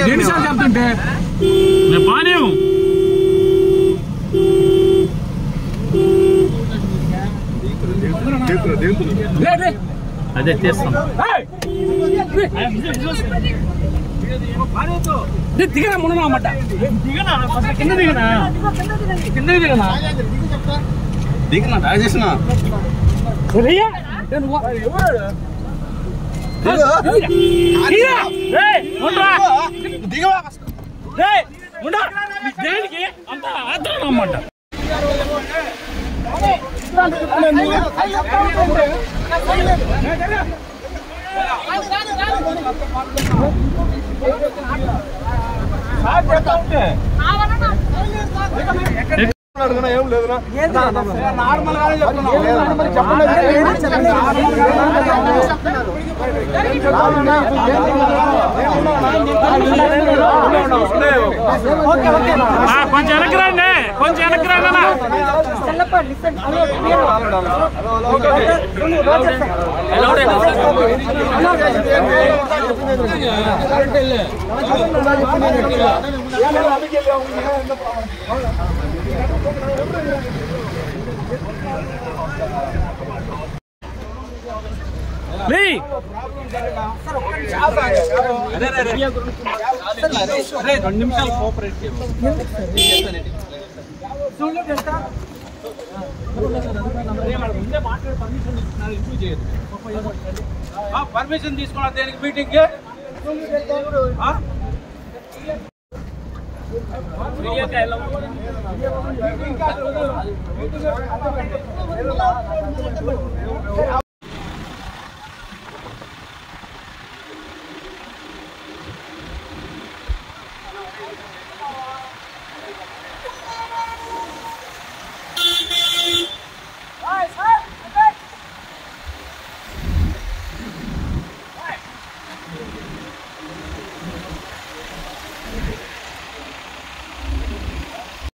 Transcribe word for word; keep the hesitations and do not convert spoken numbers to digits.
ఎన్నిసార్లు చెప్తుంటే బానే అదే చేస్తాం దిగనా ముననా అన్నమాట దిగనా కింద దిగనా కింద దిగనా దిగనా రాజేసిన దేనికి అంత ఆత్రం అన్నమాట ఏం లేదునా నార్మల్ గానే కొంచెం వెనకరండి కొంచెం వెనకరండి రెండు నిమిషాలు కోఆపరేట్ పర్మిషన్ తీసుకున్నా దేనికి మీటింగ్